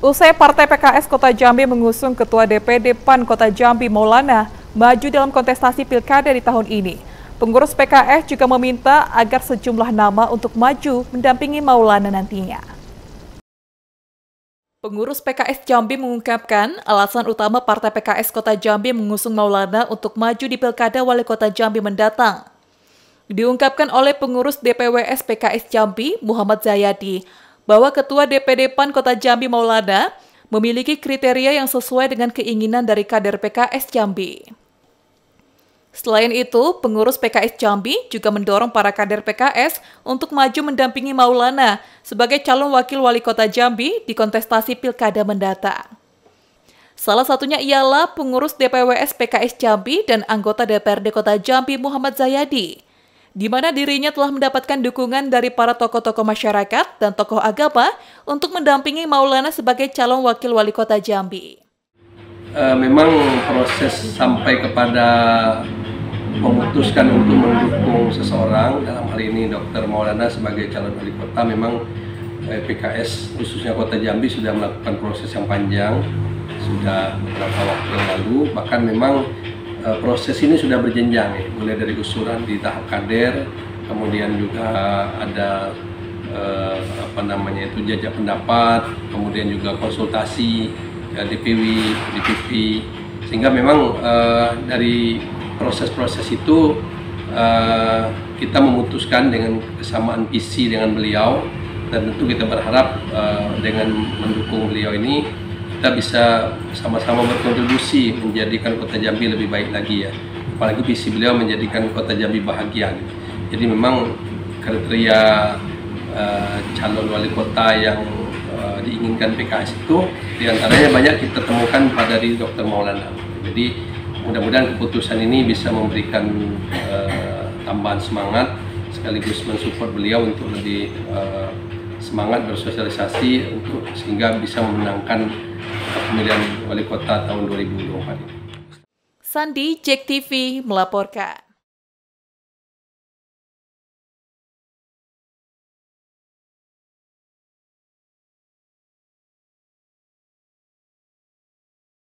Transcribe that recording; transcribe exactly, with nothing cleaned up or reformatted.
Usai Partai P K S Kota Jambi mengusung Ketua D P D P A N Kota Jambi Maulana maju dalam kontestasi Pilkada di tahun ini, pengurus P K S juga meminta agar sejumlah nama untuk maju mendampingi Maulana nantinya. Pengurus P K S Jambi mengungkapkan alasan utama Partai P K S Kota Jambi mengusung Maulana untuk maju di Pilkada Wali Kota Jambi mendatang. Diungkapkan oleh pengurus D P W S P K S Jambi, Muhammad Zayadi, bahwa Ketua D P D P A N Kota Jambi Maulana memiliki kriteria yang sesuai dengan keinginan dari kader P K S Jambi. Selain itu, pengurus P K S Jambi juga mendorong para kader P K S untuk maju mendampingi Maulana sebagai calon wakil wali kota Jambi di kontestasi Pilkada mendatang. Salah satunya ialah pengurus D P W S P K S Jambi dan anggota D P R D Kota Jambi Muhammad Zayadi, di mana dirinya telah mendapatkan dukungan dari para tokoh-tokoh masyarakat dan tokoh agama untuk mendampingi Maulana sebagai calon wakil wali kota Jambi. Uh, memang proses sampai kepada memutuskan untuk mendukung seseorang, dalam hal ini Dokter Maulana sebagai calon wali kota, memang eh, P K S khususnya Kota Jambi sudah melakukan proses yang panjang, sudah beberapa waktu yang lalu, bahkan memang eh, proses ini sudah berjenjang, ya, mulai dari usulan di tahap kader, kemudian juga ada eh, apa namanya itu jajak pendapat, kemudian juga konsultasi ya, D P W, D P P, sehingga memang eh, dari proses-proses itu uh, kita memutuskan dengan kesamaan visi dengan beliau, dan tentu kita berharap uh, dengan mendukung beliau ini kita bisa sama-sama berkontribusi menjadikan Kota Jambi lebih baik lagi, ya, apalagi visi beliau menjadikan Kota Jambi bahagia. Jadi memang kriteria uh, calon wali kota yang uh, diinginkan P K S itu diantaranya banyak kita temukan pada diri Dokter Maulana. Jadi mudah-mudahan keputusan ini bisa memberikan uh, tambahan semangat sekaligus mensupport beliau untuk lebih uh, semangat bersosialisasi untuk sehingga bisa memenangkan pemilihan wali kota tahun dua ribu dua puluh empat ini. Sandi, Jek T V melaporkan.